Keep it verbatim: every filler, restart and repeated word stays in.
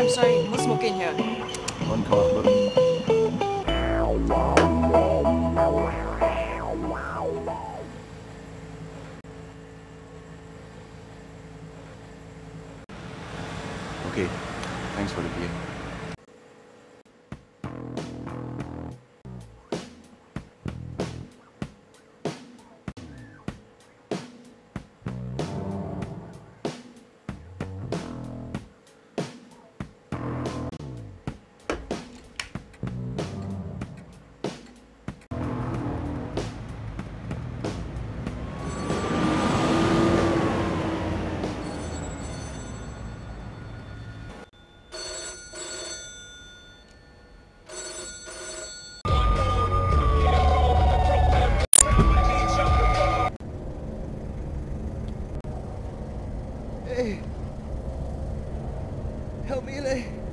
I'm sorry, no smoking here. Uncomfortable. Okay, thanks for the beer. Hey, help me, like.